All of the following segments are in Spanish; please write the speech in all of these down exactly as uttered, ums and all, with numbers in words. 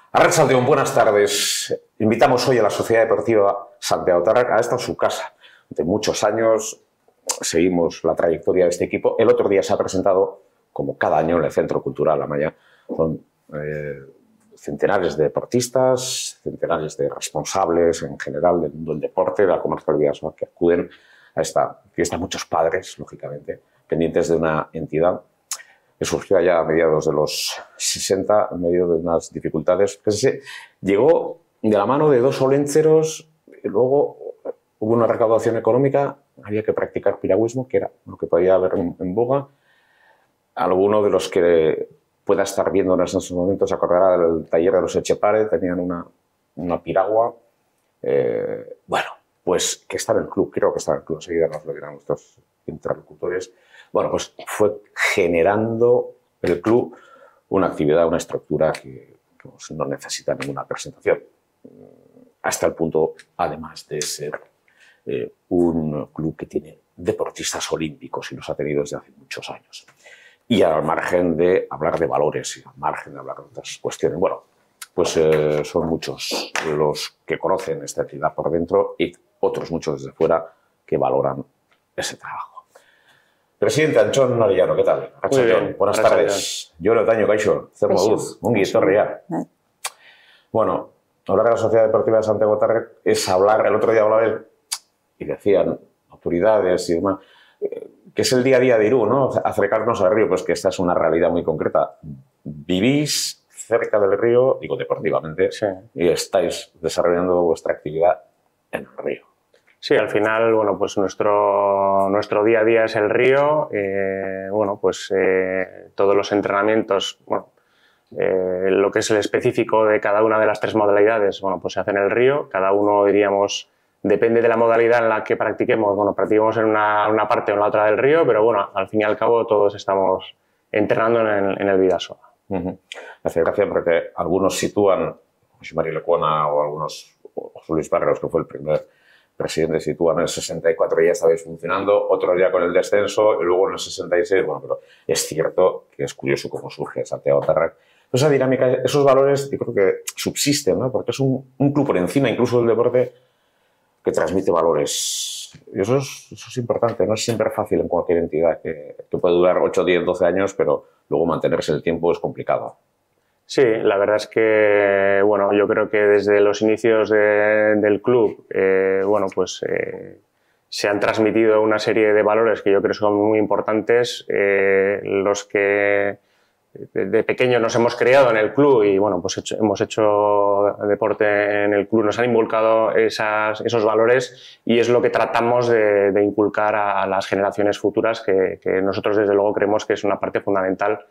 Arratsaldeon, buenas tardes. Invitamos hoy a la Sociedad Deportiva Santiago Tarrac a esta su casa. De muchos años seguimos la trayectoria de este equipo. El otro día se ha presentado, como cada año, en el Centro Cultural Amaya. Son eh, centenares de deportistas, centenares de responsables en general del mundo del deporte, de la comarca del Bidasoa, que acuden a esta fiesta. Muchos padres, lógicamente, pendientes de una entidad que surgió allá a mediados de los sesenta, en medio de unas dificultades. Pues llegó de la mano de dos olencheros, y luego hubo una recaudación económica, había que practicar piragüismo, que era lo que podía haber en, en boga. Alguno de los que pueda estar viendo en esos momentos se acordará del taller de los Echepare, tenían una, una piragua. Eh, bueno, pues que está en el club, creo que está en el club, enseguida nos lo dirán nuestros interlocutores. Bueno, pues fue generando el club una actividad, una estructura que, que no necesita ninguna presentación. Hasta el punto, además de ser eh, un club que tiene deportistas olímpicos y los ha tenido desde hace muchos años. Y al margen de hablar de valores y al margen de hablar de otras cuestiones, bueno, pues eh, son muchos los que conocen esta entidad por dentro y otros muchos desde fuera que valoran ese trabajo. Presidente Antxon Arellano, ¿qué tal? Muy bien. Buenas Gracias, tardes. Yo lo daño, Caixo, Zer moduz, ongi etorria. Bueno, hablar de la Sociedad Deportiva de Santiago Tarrac es hablar, el otro día hablaba y decían autoridades y demás, que es el día a día de Irún, ¿no? Acercarnos al río, pues que esta es una realidad muy concreta. Vivís cerca del río, digo deportivamente, sí, y estáis desarrollando vuestra actividad en el río. Sí, al final, bueno, pues nuestro, nuestro día a día es el río. Eh, bueno, pues eh, todos los entrenamientos, bueno, eh, lo que es el específico de cada una de las tres modalidades, bueno, pues se hace en el río. Cada uno, diríamos, depende de la modalidad en la que practiquemos. Bueno, practicamos en una, una parte o en la otra del río, pero bueno, al fin y al cabo todos estamos entrenando en el, en el Bidasoa. Uh-huh. Me hace gracia porque algunos sitúan, José María Lecuona o algunos, o Luis Barreros, que fue el primer presidente, sitúan en el sesenta y cuatro y ya estabais funcionando, otro día con el descenso y luego en el sesenta y seis, bueno, pero es cierto que es curioso cómo surge Santiago Tarrac. Esa dinámica, esos valores, yo creo que subsisten, ¿no? Porque es un, un club por encima incluso del deporte que transmite valores. Y eso es, eso es importante, no es siempre fácil en cualquier entidad, que, que puede durar ocho, diez, doce años, pero luego mantenerse el tiempo es complicado. Sí, la verdad es que, bueno, yo creo que desde los inicios de, del club, eh, bueno, pues eh, se han transmitido una serie de valores que yo creo que son muy importantes, eh, los que de, de pequeños nos hemos creado en el club y, bueno, pues hecho, hemos hecho deporte en el club, nos han inculcado esas, esos valores y es lo que tratamos de, de inculcar a las generaciones futuras, que, que nosotros desde luego creemos que es una parte fundamental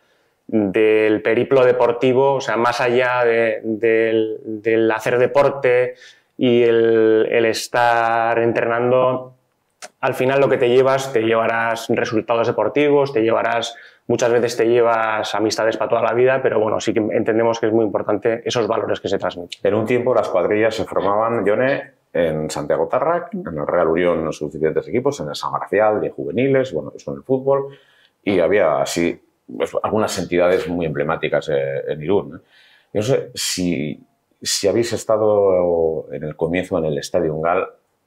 del periplo deportivo, o sea, más allá de, de, del hacer deporte y el, el estar entrenando, al final lo que te llevas, te llevarás resultados deportivos, te llevarás, muchas veces te llevas amistades para toda la vida, pero bueno, sí que entendemos que es muy importante esos valores que se transmiten. En un tiempo las cuadrillas se formaban, Yone, en Santiago Tarrac, en el Real Unión, en sus diferentes equipos, en el San Marcial, de juveniles, bueno, eso en el fútbol, y había así pues, algunas entidades muy emblemáticas eh, en Irún. ¿eh? Yo no sé si, si habéis estado en el comienzo en el Estadio Ungal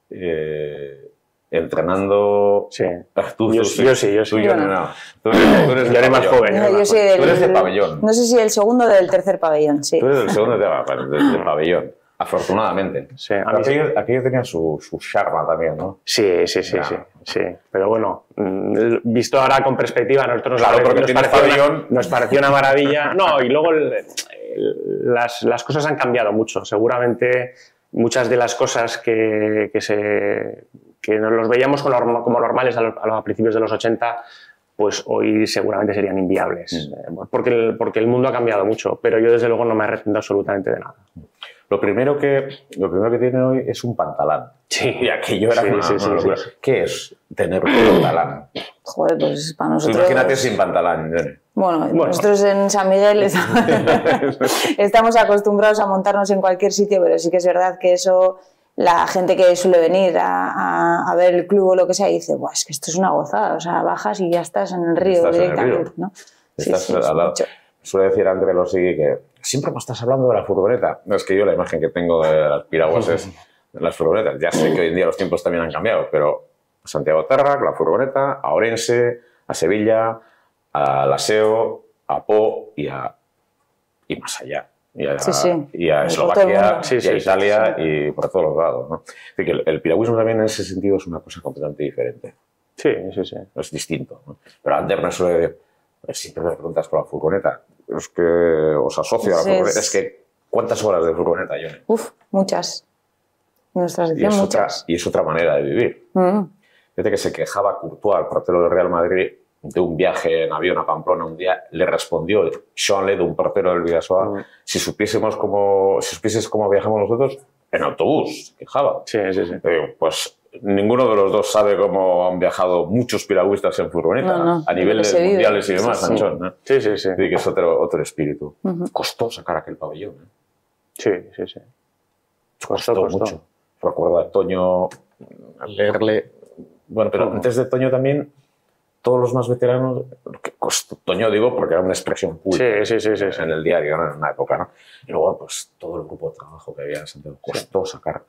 eh, entrenando. Sí. Tú, yo, tú, sí, yo sí, yo sí. Tú, yo no. no. Tú, tú eres yo eres más joven. No, yo soy del, tú eres del pabellón. No sé si el segundo o del tercer pabellón, sí. Tú eres del segundo del de, de pabellón. Afortunadamente. Sí, a mí aquello, sí. aquello tenía su, su charma también, ¿no? Sí, sí, sí, sí, sí. Pero bueno, visto ahora con perspectiva, nosotros claro, nos, porque nos, tienes pareció pabellón. Una, nos pareció una maravilla. No, y luego el, el, las, las cosas han cambiado mucho. Seguramente muchas de las cosas que, que, se, que nos los veíamos como, como normales a, los, a principios de los ochenta, pues hoy seguramente serían inviables. Mm. Porque, el, porque el mundo ha cambiado mucho, pero yo desde luego no me arrepiento absolutamente de nada. Lo primero que, lo primero que tiene hoy es un pantalán. Sí. Y aquello era sí, una, sí, una sí, locura. sí. ¿Qué es tener un pantalán? Joder, pues para nosotros... Imagínate sin pantalán. Bueno, bueno, nosotros en San Miguel estamos acostumbrados a montarnos en cualquier sitio, pero sí que es verdad que eso, la gente que suele venir a, a, a ver el club o lo que sea, dice, Buah, es que esto es una gozada, o sea, bajas y ya estás en el río estás directamente, en el río. ¿no? Estás Sí, sí, al lado. suele decir André Lossigui que siempre me estás hablando de la furgoneta. No, es que yo la imagen que tengo de las piraguas es de las furgonetas. Ya sé que hoy en día los tiempos también han cambiado, pero Santiago Tarrac, la furgoneta, a Orense, a Sevilla, a Laseo, a Po y, a, y más allá. Y a, sí, sí. y a Eslovaquia, sí, y sí, a Italia sí, sí. y por todos los lados, ¿no? Así que el, el piragüismo también en ese sentido es una cosa completamente diferente. Sí, sí, sí. Es distinto, ¿no? Pero Ander me suele decir, siempre me preguntas por la furgoneta. Es que os asocio a la Sí, furgoneta. es... Es que, ¿cuántas horas de furgoneta, Johnny? Uf, muchas. Nuestra Y sección, es, muchas. otra, y es otra manera de vivir. Mm. Fíjate que se quejaba Courtois, el portero del Real Madrid, de un viaje en avión a Pamplona un día. Le respondió Sean Ledo, un portero del Vidasoa, mm. si supiésemos cómo, si supieses cómo viajamos nosotros, en autobús. Se quejaba. Sí, sí, sí. Eh, pues ninguno de los dos sabe cómo han viajado muchos piragüistas en furgoneta, no, no, a niveles mundiales y demás, sí, Sanchón, ¿no? Sí, sí, sí. Sí, que es otro, otro espíritu. Uh-huh. Costó sacar aquel pabellón, ¿eh? Sí, sí, sí. Costó, costó mucho. Recuerdo a Toño leerle... Bueno, pero uh-huh. antes de Toño también, todos los más veteranos... Que costó, Toño digo porque era una expresión pública sí, sí, sí, sí, en sí. el diario, ¿no? En una época, ¿no? Y luego, pues, todo el grupo de trabajo que había en Santiago costó sí. sacar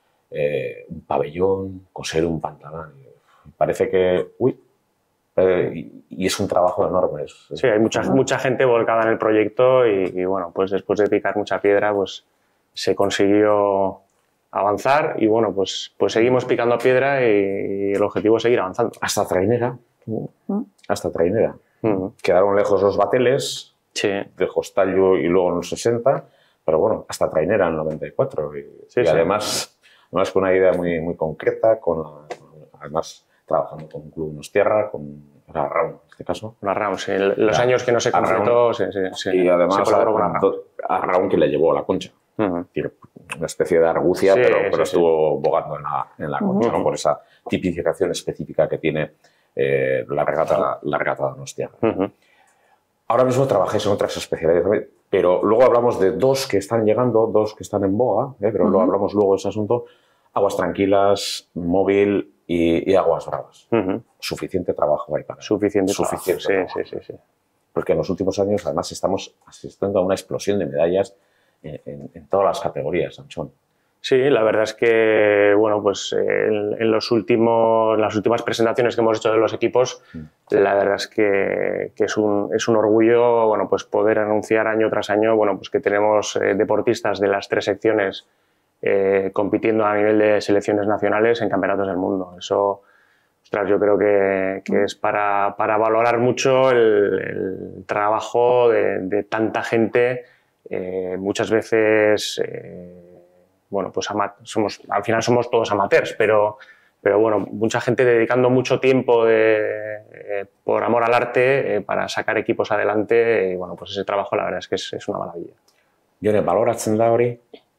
eh, un pabellón, coser un pantalón. Y parece que... Uy, eh, y, y es un trabajo enorme. Es, sí, hay mucha, uh-huh. mucha gente volcada en el proyecto y, y, bueno, pues después de picar mucha piedra, pues se consiguió avanzar y bueno, pues, pues seguimos picando piedra y, y el objetivo es seguir avanzando. Hasta Trainera. Uh-huh. Hasta Trainera. Uh-huh. Quedaron lejos los bateles sí. de Hostallo y luego en los sesenta, pero bueno, hasta Trainera en el noventa y cuatro. Y, sí, y sí. además, además con una idea muy, muy concreta, con la, además trabajando con un club Nostierra, con era Raúl en este caso. La Raúl, sí. Los ya. años que no se concretó, sí, sí, sí. Y además se colaboró con a, Raúl. a Raúl que le llevó a la Concha. Uh-huh. Una especie de argucia, sí, pero, pero sí, estuvo sí. bogando en la, en la Concha, uh-huh. ¿no? Por esa tipificación específica que tiene eh, la regata, la regata de Nostierra. Uh-huh. Ahora mismo trabajáis en otras especialidades también, pero luego hablamos de dos que están llegando, dos que están en boga, ¿eh? pero uh-huh. luego hablamos luego de ese asunto. Aguas Tranquilas, Móvil y, y Aguas Bravas. Uh-huh. Suficiente trabajo hay para Suficiente, Suficiente trabajo. trabajo. Sí, sí, sí, sí. Porque en los últimos años, además, estamos asistiendo a una explosión de medallas en, en, en todas las categorías, Sanchón. Sí, la verdad es que, bueno, pues en, en los últimos, las últimas presentaciones que hemos hecho de los equipos, mm. la verdad es que, que es, un, es un orgullo, bueno, pues poder anunciar año tras año, bueno, pues que tenemos eh, deportistas de las tres secciones eh, compitiendo a nivel de selecciones nacionales en campeonatos del mundo. Eso, ostras, yo creo que, que es para, para valorar mucho el, el trabajo de, de tanta gente, eh, muchas veces... Eh, bueno, pues somos, al final somos todos amateurs, pero, pero bueno, mucha gente dedicando mucho tiempo de, eh, por amor al arte eh, para sacar equipos adelante y bueno, pues ese trabajo la verdad es que es, es una maravilla. Jone, baloratzen da hori?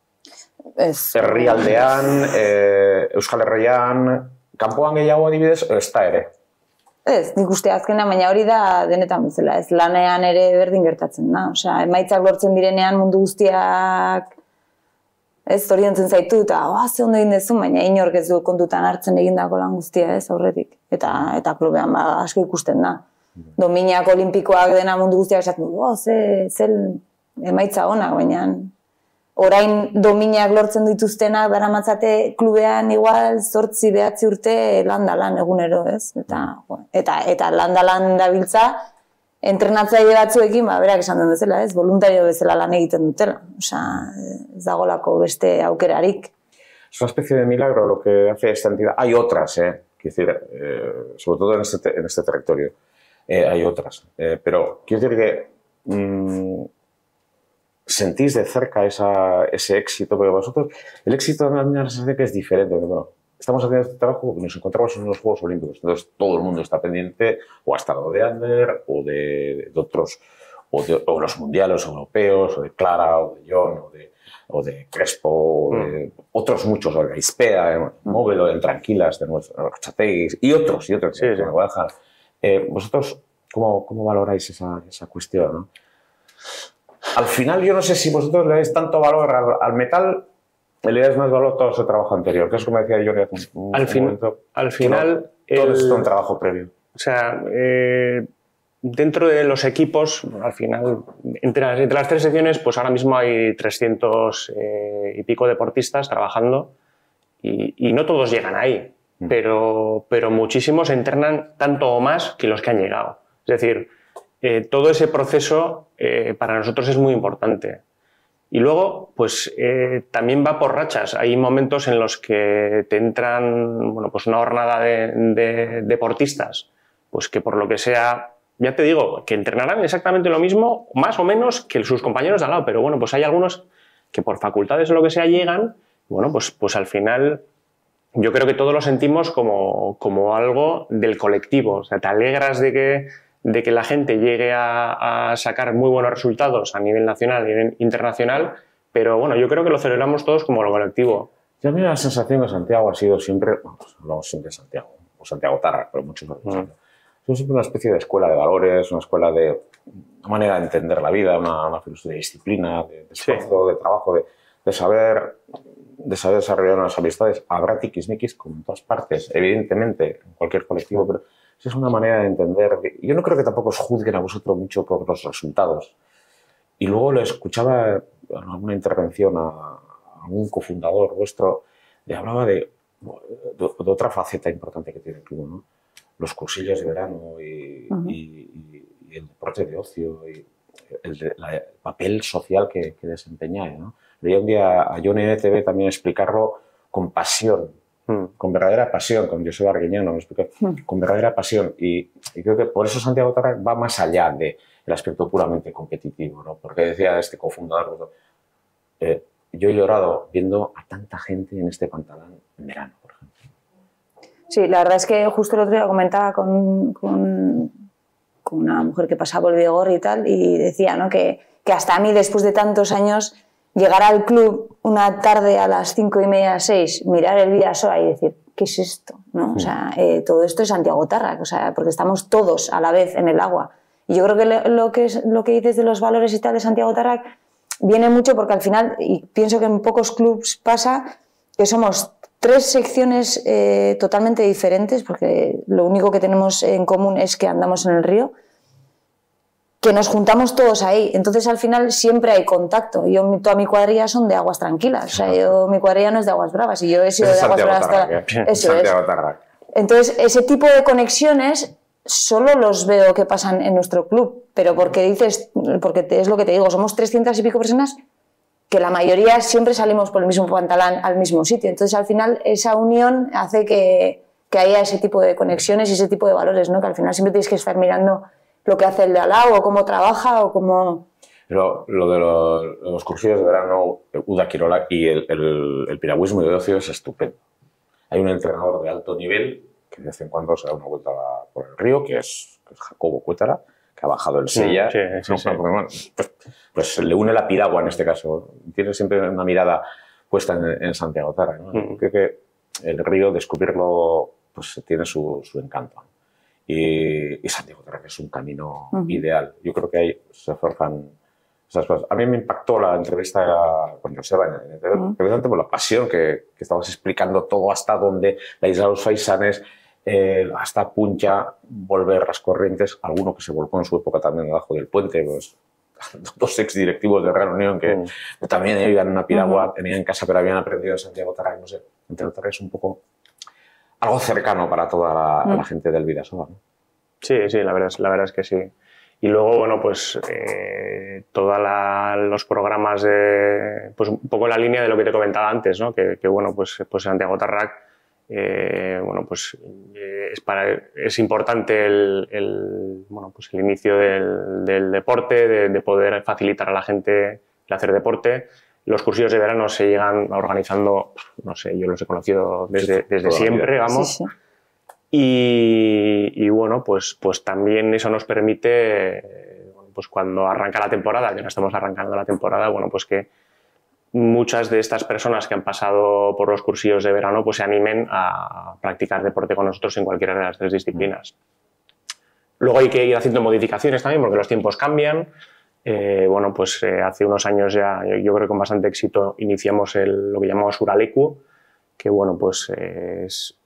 Ez. Herrialdean, eh, Euskal Herrian, kanpoan gehiago adibidez, ez da ere? Ez, nik uste azkena, baina hori da denetan bezala, ez lanean ere berdin gertatzen da. Osea, emaitzak lortzen direnean mundu guztiak ez zoriontzen zaitu eta oh, ze ondo egin dezu, baina inork ez du kontutan hartzen egindako lan guztia ez aurretik. Eta, eta klubean ba, asko ikusten da. Dominak olimpikoak dena mundu guztiak esaten du, oh, ze, ze emaitza onak, baina orain dominak lortzen dituztenak daramatzate klubean igual zortzi behatzi urte landa lan egunero, ez? Eta, eta, eta landa lan dabiltza, entrenatzaile batzuekin, ba, berak esan den bezala, ez, voluntario bezala lan egiten dutela. Osea, ez dagolako beste aukerarik. Es una especie de milagro lo que hace esta entidad. Hay otras, ¿eh? Quiero decir, eh, sobre todo en este, en este territorio, eh, hay otras. Eh, pero quiero decir que mmm, sentís de cerca esa, ese éxito, porque vosotros, el éxito de la sensación que es diferente. Bueno, estamos haciendo este trabajo, nos encontramos en los Juegos Olímpicos, entonces todo el mundo está pendiente o ha estado de Ander o de, de otros, o de o los mundiales europeos, o de Clara, o de John, o de, o de Crespo, o de mm. otros muchos, o de Ispea, de Móvil, o de Tranquilas, de Chateis, y otros, y otros. Sí, sí. Me voy a dejar. Eh, ¿Vosotros cómo, cómo valoráis esa, esa cuestión, ¿no? Al final, yo no sé si vosotros le dais tanto valor al, al metal, le dais más valor a todo ese trabajo anterior, que es como decía yo hace un, al un fin, momento. Al final... No, todo el, esto es un trabajo previo. O sea, eh, dentro de los equipos, al final, entre las, entre las tres secciones, pues ahora mismo hay trescientos eh, y pico deportistas trabajando y, y no todos llegan ahí, mm. pero, pero muchísimos entrenan tanto o más que los que han llegado. Es decir, eh, todo ese proceso eh, para nosotros es muy importante. Y luego, pues eh, también va por rachas. Hay momentos en los que te entran, bueno, pues una jornada de, de deportistas, pues que por lo que sea, ya te digo, que entrenarán exactamente lo mismo, más o menos, que sus compañeros de al lado, pero bueno, pues hay algunos que por facultades o lo que sea llegan, bueno, pues, pues al final yo creo que todos lo sentimos como, como algo del colectivo. O sea, te alegras de que, de que la gente llegue a, a sacar muy buenos resultados a nivel nacional y a nivel internacional, pero bueno, yo creo que lo celebramos todos como lo colectivo. Yo a mí la sensación de Santiago ha sido siempre, vamos, hablamos siempre de Santiago, o Santiago Tarrac, pero muchos otros. Mm. Es siempre una especie de escuela de valores, una escuela de una manera de entender la vida, una, una filosofía de disciplina, de, de esfuerzo, sí. de trabajo, de, de, saber, de saber desarrollar unas amistades. Habrá tiquismiquis como en todas partes, evidentemente, en cualquier colectivo, pero es una manera de entender. Yo no creo que tampoco os juzguen a vosotros mucho por los resultados. Y luego le escuchaba en alguna intervención a, a un cofundador vuestro, le hablaba de, de, de otra faceta importante que tiene el club, ¿no? Los cursillos de verano y, uh-huh. y, y el deporte de ocio y el, la, el papel social que, que desempeñáis, ¿no? Leí un día a Johnny N T V también explicarlo con pasión, uh-huh. con verdadera pasión, con Joseba Arguiñano, uh-huh. con verdadera pasión. Y, y creo que por eso Santiago Tarrac va más allá del aspecto puramente competitivo, ¿no? Porque decía este cofundador, eh, yo he llorado viendo a tanta gente en este pantalón en verano, por ejemplo. Sí, la verdad es que justo el otro día comentaba con, con, con una mujer que pasaba por el Vigor y tal, y decía, ¿no?, que, que hasta a mí, después de tantos años, llegar al club una tarde a las cinco y media, seis, mirar el Vidasoa y decir, ¿qué es esto? ¿No? O sea, eh, todo esto es Santiago Tarrac, o sea, porque estamos todos a la vez en el agua. Y yo creo que lo, lo que, es, lo que dices de los valores y tal de Santiago Tarrac viene mucho porque al final, y pienso que en pocos clubs pasa, que somos tres secciones eh, totalmente diferentes, porque lo único que tenemos en común es que andamos en el río, que nos juntamos todos ahí. Entonces, al final, siempre hay contacto. Yo, toda mi cuadrilla son de aguas tranquilas. O sea, yo, mi cuadrilla no es de aguas bravas. Y yo he sido es de aguas bravas. Tarrac, ¿eh? Eso es. Tarrac. Entonces, ese tipo de conexiones solo los veo que pasan en nuestro club. Pero porque dices, porque es lo que te digo, somos trescientas y pico personas que la mayoría siempre salimos por el mismo pantalón al mismo sitio. Entonces, al final, esa unión hace que, que haya ese tipo de conexiones y ese tipo de valores, ¿no? Que al final siempre tienes que estar mirando lo que hace el de al lado, o cómo trabaja, o cómo... Pero lo de los, los cursillos de verano, Uda Quirola y el, el, el piragüismo de ocio es estupendo. Hay un entrenador de alto nivel que de vez en cuando se da una vuelta por el río, que es, que es Jacobo Cuétara, que ha bajado el Sella. Sí, sí, sí, sí. Bueno, pues, pues le une la piragua en este caso. Tiene siempre una mirada puesta en, en Santiago Tarrac, ¿no? Mm. Creo que el río, descubrirlo, pues tiene su, su encanto. Y, y Santiago Tarrac es un camino uh-huh. ideal. Yo creo que ahí se forjan esas cosas. A mí me impactó la entrevista con Joseba, uh-huh. precisamente por la pasión que, que estabas explicando todo hasta donde la isla de los Faisanes, eh, hasta Puncha, volver las corrientes, alguno que se volcó en su época también debajo del puente, pues, dos exdirectivos de Real Unión que uh-huh. también iban en una piragua, uh-huh. tenían en casa pero habían aprendido de Santiago Tarrac, no sé. Santiago Tarrac es un poco algo cercano para toda la, uh-huh. la gente del Vidasoa, ¿no? Sí, sí, la verdad, la verdad es que sí. Y luego, bueno, pues eh, todos los programas, de, pues un poco en la línea de lo que te comentaba antes, ¿no? Que, que bueno, pues, pues Santiago Tarrac, eh, bueno, pues eh, es, para, es importante el, el, bueno, pues el inicio del, del deporte, de, de poder facilitar a la gente el hacer deporte. Los cursillos de verano se llegan organizando, no sé, yo los he conocido desde, desde siempre, vamos. Sí, sí. Y, y bueno, pues, pues también eso nos permite, pues cuando arranca la temporada, que no estamos arrancando la temporada, bueno, pues que muchas de estas personas que han pasado por los cursillos de verano pues se animen a practicar deporte con nosotros en cualquiera de las tres disciplinas. Luego hay que ir haciendo modificaciones también porque los tiempos cambian. Eh, bueno, pues eh, hace unos años ya, yo, yo creo que con bastante éxito, iniciamos el, lo que llamamos Uraleku, que bueno, pues eh, es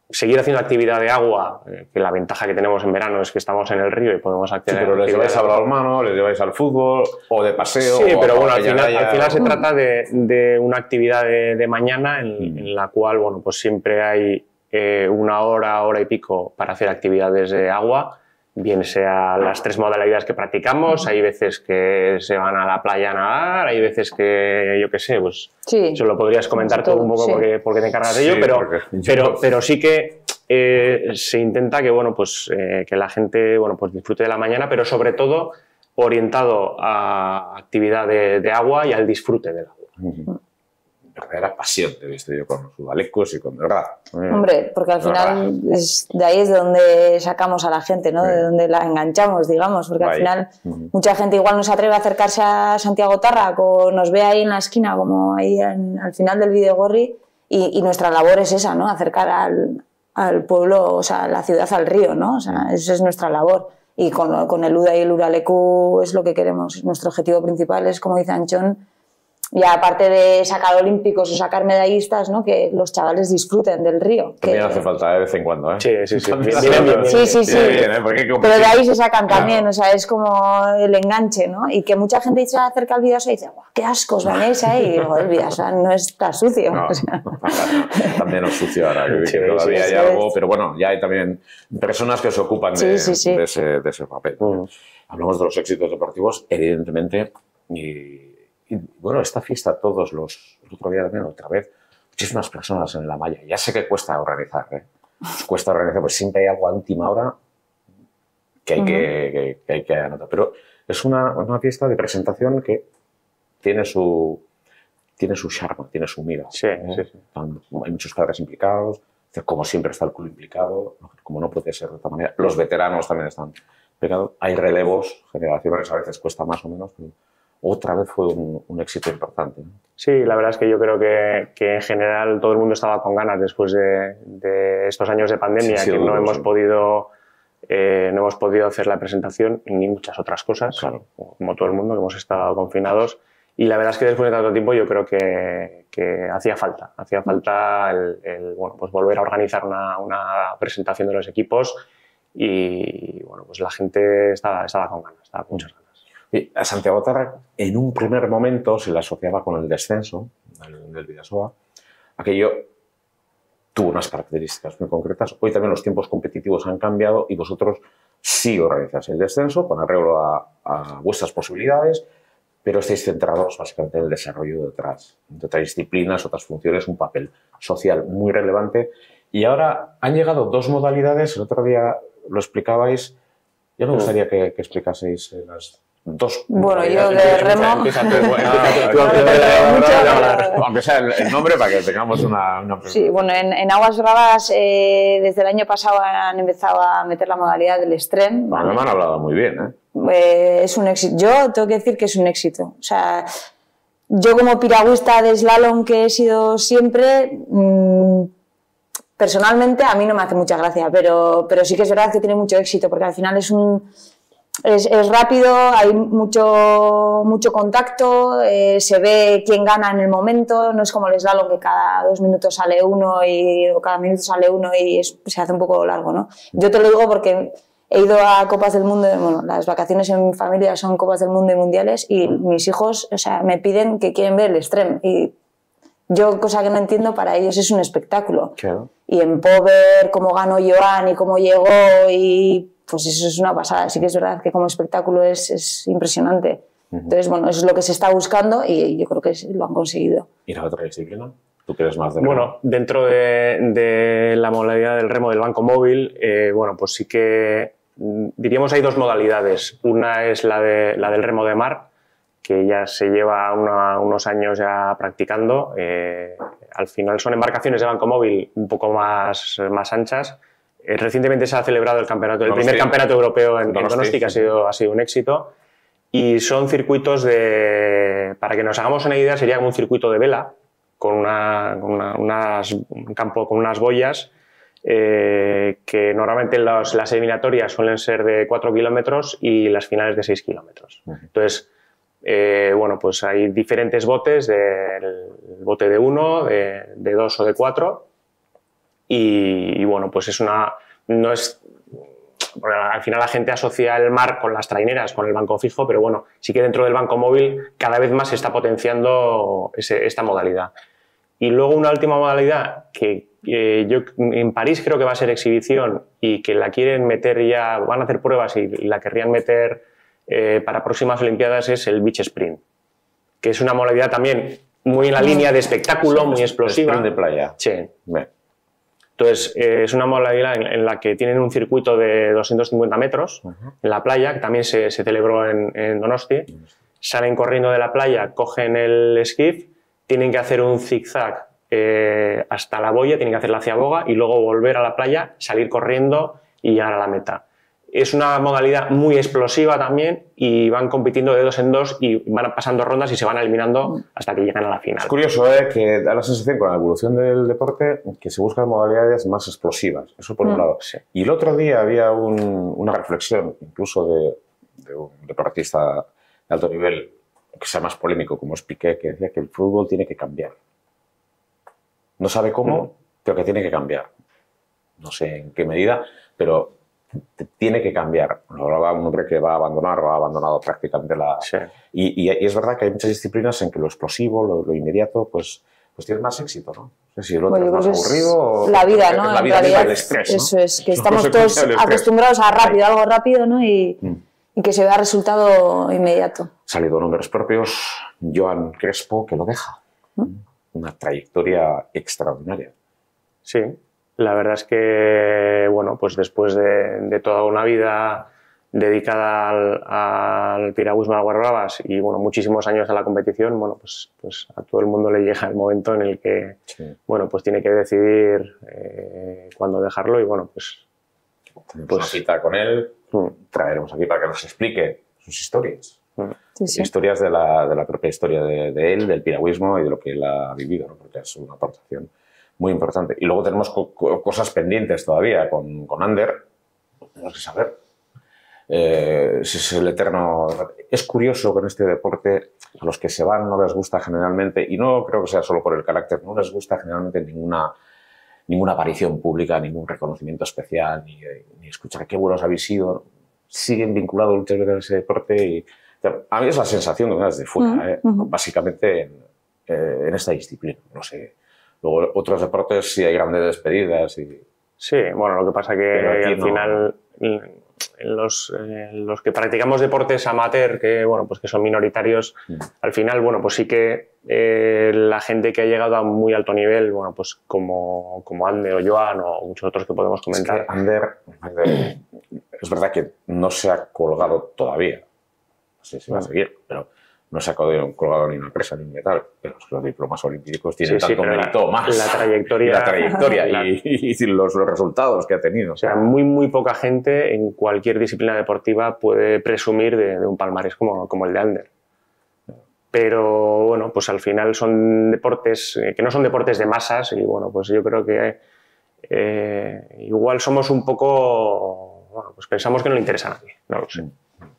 seguir haciendo actividad de agua, eh, que la ventaja que tenemos en verano es que estamos en el río y podemos acceder. Sí, pero les lleváis a balonmano, les lleváis al fútbol o de paseo. Sí, o pero a bueno, al final, playa. al final se trata de, de una actividad de, de mañana en, Mm. en la cual, bueno, pues siempre hay eh, una hora, hora y pico para hacer actividades de agua, bien sea las tres modalidades que practicamos, hay veces que se van a la playa a nadar, hay veces que, yo qué sé, pues Sí. eso lo podrías comentar tú un poco Sí. porque, porque te encargas de Sí, ello, pero, porque yo- pero, pero sí que eh, se intenta que, bueno, pues, eh, que la gente, bueno, pues disfrute de la mañana, pero sobre todo orientado a actividad de, de agua y al disfrute del agua. Ujú. Verdadera pasión te he visto yo con los udalecos y con, de verdad. Hombre, porque al De final verdad. es, de ahí es de donde sacamos a la gente, ¿no? Sí. De donde la enganchamos, digamos, porque al Vaya. final Ujú. mucha gente igual no se atreve a acercarse a Santiago Tarrac o nos ve ahí en la esquina, como ahí en- al final del Bidegorri, y, y nuestra labor es esa, ¿no? Acercar al, al pueblo, o sea, la ciudad al río, ¿no? O sea, esa es nuestra labor. Y con, con el U D A y el Uralecu es lo que queremos. Nuestro objetivo principal es, como dice Anchón, y aparte de sacar olímpicos o sacar medallistas, ¿no? Que los chavales disfruten del río. También que- hace falta de vez en cuando, ¿eh? Sí, sí, sí. También Bien, hace bien, falta. bien. Sí, sí, sí. Bien, bien, ¿eh? Porque hay que Pero de competir. ahí se sacan también, Claro. o sea, es como el enganche, ¿no? Y que mucha gente se acerca al Bidasoa y dice, ¡guau, qué ascos, bañáis ahí! Y digo, el Bidasoa no está sucio. No, o sea. está menos sucio ahora, que, Sí, que todavía sí, hay sí. algo, pero bueno, ya hay también personas que se ocupan de, Sí, sí, sí. de ese, de ese papel. Mm. Hablamos de los éxitos deportivos, evidentemente, y, y, bueno, esta fiesta, todos los, el otro día también, otra vez, muchísimas personas en la malla. Ya sé que cuesta organizar, ¿eh? Os cuesta organizar, pues siempre hay algo a última hora que hay, Ujú. que, que, que hay que anotar. Pero es una, una fiesta de presentación que tiene su, tiene su charme, tiene su mira. Sí, ¿eh? sí, sí. Están- hay muchos padres implicados, como siempre está el club implicado, como no puede ser de otra manera. Los veteranos también están implicados. Hay relevos generacionales, a veces cuesta más o menos, pero otra vez fue un, un éxito importante, ¿no? Sí, la verdad es que yo creo que, que en general todo el mundo estaba con ganas después de, de estos años de pandemia, Sí, sí, que no duro, hemos sí. podido eh, no hemos podido hacer la presentación ni muchas otras cosas, Claro. como todo el mundo que hemos estado confinados. Y la verdad es que después de tanto tiempo yo creo que, que hacía falta, hacía falta el, el, bueno, pues volver a organizar una, una presentación de los equipos y bueno, pues la gente estaba, estaba con ganas, estaba con muchas ganas. Y a Santiago Tarrac, en un primer momento, se le asociaba con el descenso del, del Bidasoa. Aquello tuvo unas características muy concretas. Hoy también los tiempos competitivos han cambiado y vosotros sí organizáis el descenso con arreglo a, a vuestras posibilidades, pero estáis centrados básicamente en el desarrollo de otras, de otras disciplinas, otras funciones, un papel social muy relevante. Y ahora han llegado dos modalidades, el otro día lo explicabais. Yo me gustaría que, que explicaseis eh, las dos. Bueno, yo modalidades. de remo... Empieza tú, bueno, Ah, empieza tú, no, aunque- no, no, mucho, no, no, pero- no, aunque sea el, el nombre para que tengamos una... una Sí, bueno, en, en Aguas Bravas eh, desde el año pasado han empezado a meter la modalidad del extrem. Bueno, me han hablado muy bien, ¿eh? Eh, es un éxito. Yo tengo que decir que es un éxito. O sea, yo como piragüista de slalom que he sido siempre, mmm, personalmente a mí no me hace mucha gracia, pero, pero sí que es verdad que tiene mucho éxito porque al final es un... Es, es rápido, hay mucho, mucho contacto, eh, se ve quién gana en el momento, no es como el slalom que cada dos minutos sale uno y, o cada minuto sale uno y es- se hace un poco largo, ¿no? Yo te lo digo porque he ido a Copas del Mundo, bueno, las vacaciones en mi familia son Copas del Mundo y Mundiales y mis hijos, o sea, me piden que quieren ver el extrem y yo, cosa que no entiendo, para ellos es un espectáculo. Claro. Y en Pover, cómo ganó Joan y cómo llegó, y pues eso es una pasada. Sí que es verdad que como espectáculo es, es impresionante. Ujú. Entonces, bueno, eso es lo que se está buscando y yo creo que lo han conseguido. ¿Y la otra disciplina? ¿Tú quieres más de Bueno, dentro de, de la modalidad del remo del banco móvil, eh, bueno, pues sí que mm, diríamos hay dos modalidades. Una es la, de, la del remo de mar, que ya se lleva una- unos años ya practicando. Eh, al final son embarcaciones de banco móvil un poco más, más anchas. Eh, recientemente se ha celebrado el, campeonato, el Donosti. primer campeonato europeo en, en Donosti, Donosti, que ha sí. sido, ha sido un éxito. Y son circuitos de... Para que nos hagamos una idea, sería como un circuito de vela, con, una, con una- unas, un campo con unas boyas, eh, que normalmente los- las eliminatorias suelen ser de cuatro kilómetros y las finales de seis kilómetros. Ujú. Entonces, eh, bueno, pues hay diferentes botes, del bote de uno, de, de dos o de cuatro, y, y bueno, pues es una... no es... Porque al final la gente asocia el mar con las traineras, con el banco fijo, pero bueno, sí que dentro del banco móvil cada vez más se está potenciando ese, esta modalidad. Y luego una última modalidad que eh, yo en París creo que va a ser exhibición y que la quieren meter ya, van a hacer pruebas y, y la querrían meter eh, para próximas Olimpiadas es el beach sprint, que es una modalidad también muy en la línea de espectáculo, sí, muy explosiva. Sprint de playa. Sí. Bien. Entonces, eh, es una modalidad en, en la que tienen un circuito de doscientos cincuenta metros uh-huh. en la playa, que también se, se celebró en, en Donosti. Uh-huh. Salen corriendo de la playa, cogen el skiff, tienen que hacer un zigzag eh, hasta la boya, tienen que hacer la ciaboga y luego volver a la playa, salir corriendo y llegar a la meta. Es una modalidad muy explosiva también y van compitiendo de dos en dos y van pasando rondas y se van eliminando hasta que llegan a la final. Es curioso, ¿eh? Que da la sensación con la evolución del deporte que se buscan modalidades más explosivas. Eso por un mm. lado. Sí. Y el otro día había un, una reflexión, incluso de, de un deportista de alto nivel, que sea más polémico, como es Piqué, que decía que el fútbol tiene que cambiar. No sabe cómo, mm. pero que tiene que cambiar. No sé en qué medida, pero tiene que cambiar. Hablaba un hombre que va a abandonar o ha abandonado prácticamente la... Sí. Y, y, y es verdad que hay muchas disciplinas en que lo explosivo, lo, lo inmediato, pues, pues tiene más éxito, ¿no? No sé si el otro bueno, es más aburrido o... La vida, ¿no? La vida en realidad, el estrés, ¿no? Eso es, que estamos todos acostumbrados a rápido, algo rápido, ¿no? Y, mm. y que se vea resultado inmediato. Salido nombres propios, Joan Crespo, que lo deja. ¿Mm? Una trayectoria extraordinaria. Sí. La verdad es que, bueno, pues después de, de toda una vida dedicada al, al piragüismo de aguas bravas y, bueno, muchísimos años a la competición, bueno, pues, pues a todo el mundo le llega el momento en el que, sí. bueno, pues tiene que decidir eh, cuándo dejarlo y, bueno, pues... Tenemos pues, una cita con él, mm. traeremos aquí para que nos explique sus historias. Mm. Sí, sí. Historias de la, de la propia historia de, de él, del piragüismo y de lo que él ha vivido, ¿no? Porque es una aportación muy importante. Y luego tenemos co co cosas pendientes todavía con, con Ander. Tenemos que saber eh, si es el eterno... Es curioso que en este deporte a los que se van no les gusta generalmente, y no creo que sea solo por el carácter, no les gusta generalmente ninguna, ninguna aparición pública, ningún reconocimiento especial, ni, ni escuchar qué buenos habéis sido. Siguen vinculados muchas veces a ese deporte y a mí es la sensación que me da desde fuera, uh-huh. ¿eh? Básicamente en, eh, en esta disciplina, no sé. Luego, otros deportes sí hay grandes despedidas. Y... Sí, bueno, lo que pasa que al no... final los, eh, los que practicamos deportes amateur, que, bueno, pues que son minoritarios, mm. al final, bueno, pues sí que eh, la gente que ha llegado a muy alto nivel, bueno, pues como, como Ander o Joan o muchos otros que podemos comentar. Es que Ander, Ander, es verdad que no se ha colgado todavía. No sé si va a seguir, pero... No se ha colgado ni una empresa ni un metal, pero los diplomas olímpicos tienen sí, tanto sí, mérito la, más. La trayectoria, la trayectoria la, y, y los, los resultados que ha tenido. O sea, muy, muy poca gente en cualquier disciplina deportiva puede presumir de, de un palmarés como, como el de Ander. Pero, bueno, pues al final son deportes que no son deportes de masas y, bueno, pues yo creo que eh, igual somos un poco... Bueno, pues pensamos que no le interesa a nadie, no lo sé.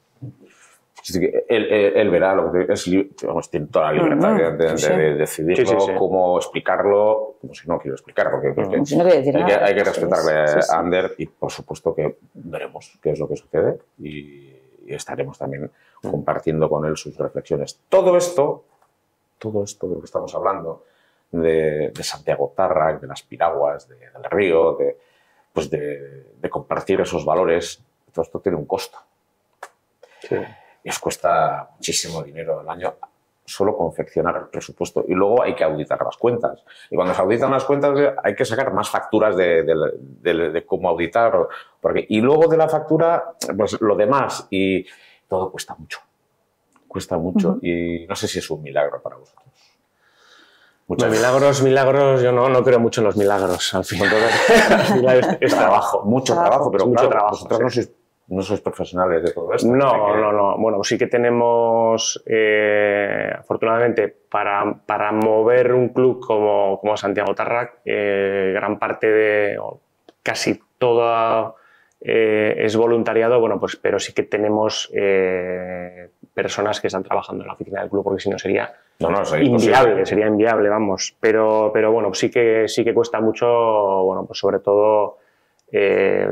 Él, él, él verá lo que es, vamos, tiene toda la libertad uh-huh. de, de, sí, sí. de decidirlo, sí, sí, sí. cómo explicarlo, como si no quiero explicar, porque, porque no, si no hay, que, hay que respetarle sí, sí. a Ander y por supuesto que veremos qué es lo que sucede y, y estaremos también uh-huh. compartiendo con él sus reflexiones. Todo esto, todo esto de lo que estamos hablando, de, de Santiago Tárrag, de las piraguas, de, del río, de, pues de, de compartir esos valores, todo esto tiene un costo. Sí. Y os cuesta muchísimo dinero al año solo confeccionar el presupuesto. Y luego hay que auditar las cuentas. Y cuando se auditan las cuentas hay que sacar más facturas de, de, de, de cómo auditar. Porque, y luego de la factura, pues lo demás. Y todo cuesta mucho. Cuesta mucho. Uh-huh. Y no sé si es un milagro para vosotros. Muchos milagros, milagros, yo no, no creo mucho en los milagros. Al final, es, es trabajo. Mucho trabajo, pero mucho claro, trabajo. Vosotros sí. no sois No sois profesionales de todo esto. No, que... no, no. Bueno, sí que tenemos, eh, afortunadamente, para, para mover un club como, como Santiago Tárrag, eh, gran parte de, o casi toda eh, es voluntariado, bueno, pues, pero sí que tenemos eh, personas que están trabajando en la oficina del club, porque si no sería no, no, sería inviable, imposible. sería inviable, vamos. Pero, pero bueno, sí que, sí que cuesta mucho, bueno, pues sobre todo eh,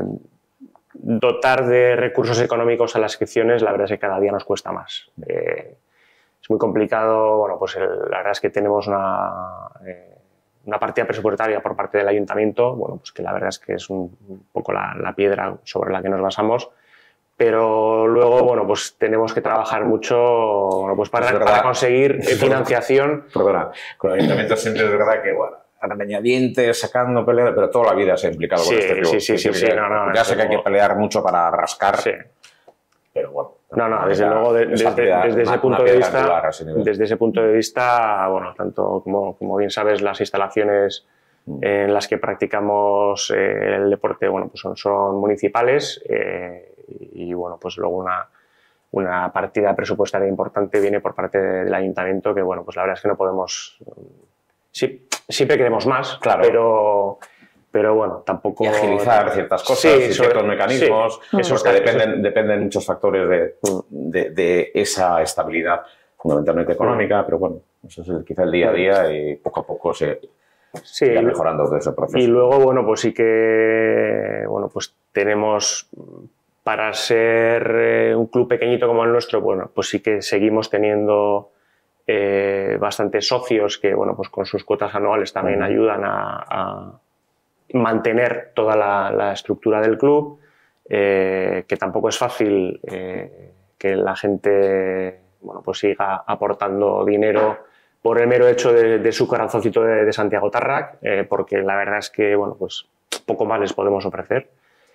dotar de recursos económicos a las secciones, la verdad es que cada día nos cuesta más. Eh, es muy complicado, bueno, pues el, la verdad es que tenemos una, eh, una partida presupuestaria por parte del ayuntamiento, bueno, pues que la verdad es que es un, un poco la, la piedra sobre la que nos basamos. Pero luego, bueno, pues tenemos que trabajar mucho, bueno, pues para, para conseguir financiación. Perdona, con el ayuntamiento siempre es verdad que, bueno, regañadientes, sacando peleas, pero toda la vida se ha implicado Sí, con este tipo. sí, sí, sí, sí, no, no, ya sé desde que hay que luego. pelear mucho para rascar, Sí. pero bueno. No, no, desde ya luego, de- esa desde, piedra- desde ese una- punto una de piedra vista, angular a ese nivel. desde ese punto de vista, bueno, tanto como, como bien sabes, las instalaciones en las que practicamos eh, el deporte, bueno, pues son, son municipales eh, y, bueno, pues luego una, una partida presupuestaria importante viene por parte del ayuntamiento que, bueno, pues la verdad es que no podemos... Sí, siempre queremos más, Claro. pero... Pero bueno, tampoco... Y agilizar ciertas cosas Sí, y sobre- ciertos mecanismos, sí, eso porque está- dependen, dependen muchos factores de, de, de esa estabilidad, fundamentalmente económica, pero bueno, eso es el, quizá el día a día y poco a poco se Sí, irá mejorando todo ese proceso. y luego, bueno, pues sí que bueno, pues tenemos, para ser eh, un club pequeñito como el nuestro, bueno, pues sí que seguimos teniendo eh, bastantes socios que, bueno, pues con sus cuotas anuales también Uh-huh. ayudan a, a mantener toda la, la estructura del club, eh, que tampoco es fácil eh, que la gente, bueno, pues siga aportando dinero por el mero hecho de, de su corazoncito de, de Santiago Tarrac, eh, porque la verdad es que, bueno, pues poco más les podemos ofrecer.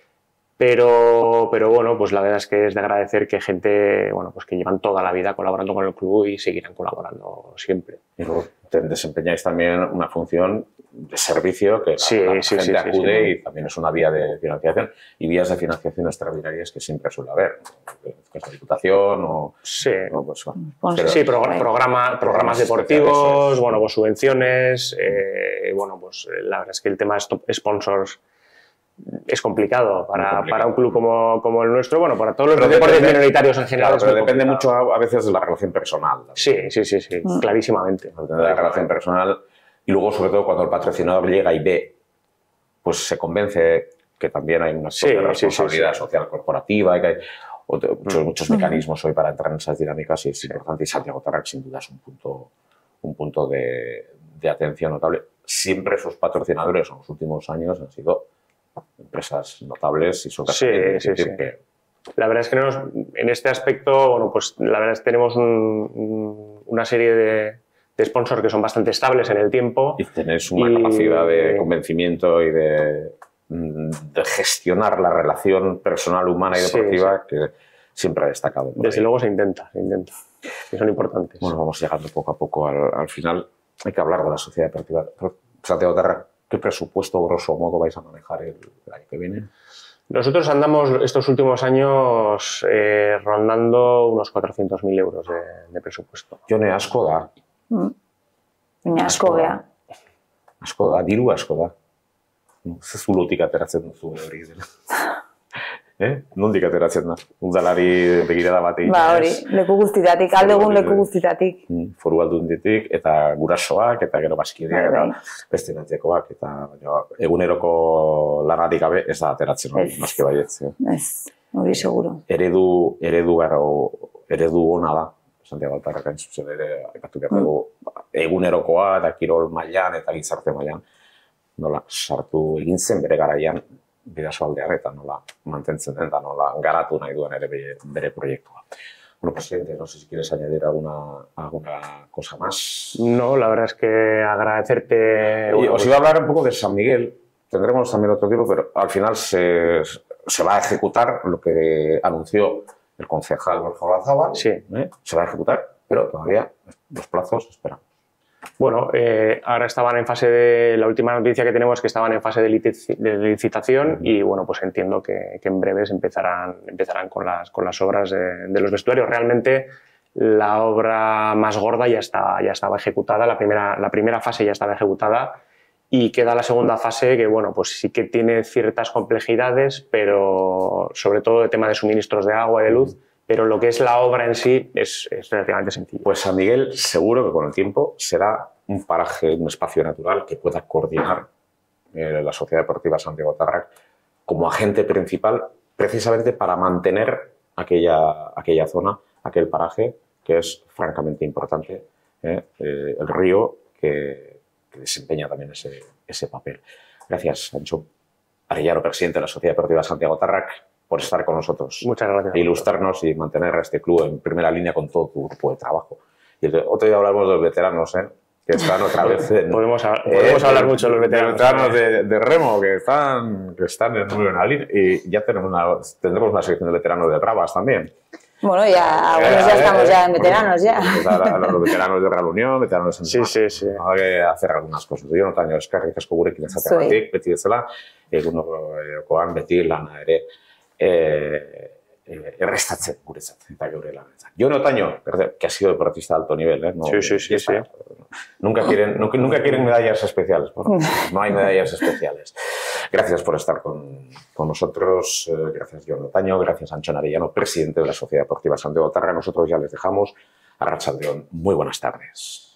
Pero, pero bueno, pues la verdad es que es de agradecer que gente, bueno, pues que llevan toda la vida colaborando con el club y seguirán colaborando siempre. Y luego te desempeñáis también una función de servicio que la, Sí, la sí, gente sí, sí, acude sí. y también es una vía de financiación y vías de financiación extraordinarias que siempre suele haber, que es la Diputación o... Sí, o pues, bueno, Pues pero- sí, programa, programa- programas deportivos, especiales, eso es. bueno, pues subvenciones, eh, bueno, pues eh, la verdad es que el tema de stop- sponsors es complicado para, Muy complicado. para un club como, como el nuestro, bueno, para todos los Pero deportes depende- minoritarios en general. Claro, es pero muy depende complicado. mucho a, a veces de la relación personal. Sí, sí, sí, sí, Mm. clarísimamente. De la relación personal y luego, sobre todo, cuando el patrocinador llega y ve, pues se convence que también hay una Sí, de sí, sí, responsabilidad sí. social corporativa y que hay otro- muchos, muchos Mm. mecanismos hoy para entrar en esas dinámicas y es importante. Y Santiago Tarrac, sin duda, es un punto, un punto de, de atención notable. Siempre sus patrocinadores en los últimos años han sido empresas notables y son Sí, es sí, decir, sí. que La verdad es que nos- en este aspecto, bueno, pues la verdad es que tenemos un- un- una serie de, de sponsors que son bastante estables en el tiempo. y tenéis una Y- capacidad de convencimiento y de, mm, de gestionar la relación personal, humana y Sí, deportiva que siempre ha destacado. por Desde ahí. luego se intenta, se intenta, que son importantes. Bueno, vamos llegando poco a poco al, al final. Hay que hablar de la sociedad deportiva. Santiago Tarrac, ¿qué presupuesto, grosso modo, vais a manejar el, el año que viene? Nosotros andamos estos últimos años eh, rondando unos cuatrocientos mil euros de, de presupuesto. Jone asko da, Baina asko gea. asko da, diru asko da. Ze zulotik ateratzen duzu hori dela. Eh? Nondik ateratzen da? Udalari begirada bat egin. Ba hori, leku guztitatik, alde egun leku guztitatik. Foru aldunditik eta gurasoak eta gero bazkideak eta Bai, bai. beste nantzekoak eta baina, eguneroko lanatik gabe ez da ateratzen hori, Ez. noski baietz. eh. Ez, hori seguro. Eredu, eredu garo, eredu ona da. Santiago Tarrac hain zuzen ere aipatu behar dugu egunerokoa eta kirol mailan eta gizarte mailan nola sartu egin zen bere garaian bidasoaldean eta nola mantentzen den eta nola garatu nahi duen ere bere, bere proiektua. Bueno, presidente, no sé si quieres añadir alguna, alguna cosa más. No, la verdad es que agradecerte... Y bueno, os pues, iba a hablar un poco de San Miguel. Tendremos también otro tipo, pero al final se, se va a ejecutar lo que anunció el concejal Borja Olazábal. Sí. ¿eh? Se va a ejecutar, pero todavía los plazos esperamos. Bueno, eh, ahora estaban en fase de... La última noticia que tenemos es que estaban en fase de, litic- de licitación y, bueno, pues entiendo que, que en breves empezarán, empezarán con, las, con las obras de, de los vestuarios. Realmente la obra más gorda ya, está, ya estaba ejecutada, la primera, la primera fase ya estaba ejecutada y queda la segunda fase que, bueno, pues sí que tiene ciertas complejidades, pero sobre todo el tema de suministros de agua y de luz, pero lo que es la obra en sí es, es relativamente sencillo. Pues San Miguel seguro que con el tiempo será un paraje, un espacio natural que pueda coordinar eh, la Sociedad Deportiva Santiago Tárrac como agente principal, precisamente para mantener aquella, aquella zona, aquel paraje que es francamente importante, eh, eh, el río que, que desempeña también ese, ese papel. Gracias, Sancho Arellano, presidente de la Sociedad Deportiva Santiago Tárrac, por estar con nosotros. Muchas gracias. E ilustrarnos y mantener a este club en primera línea con todo tu grupo de trabajo. Y el, otro día hablamos de los veteranos, ¿eh? Que están otra vez en, podemos, podemos eh, hablar mucho de los veteranos, de, veteranos de, de remo que están, que están en muy buena línea, y ya tenemos una, tendremos una sección de veteranos de bravas también. Bueno, ya, algunos ya, ya estamos ya en veteranos, ya. Pues ahora, los veteranos de Real Unión, veteranos en... Sí, sí, sí. Hay que hacer algunas cosas. Yo no tengo eskerrik asko gurekin izateagatik, beti bezala, egunokoan beti lana ere eh, errestatzen guretzat eta geure lanetan. Yo no taño, que ha sido deportista de alto nivel, ¿eh? No, sí, sí, sí, sí. Nunca quieren, nunca, nunca quieren medallas especiales. Bueno, no hay medallas especiales. Gracias por estar con, con nosotros. Gracias, Jon Otaño. Gracias, Antxon Arellano, presidente de la Sociedad Deportiva Santiago Tárrac. Nosotros ya les dejamos. Arratsalde on. Muy buenas tardes.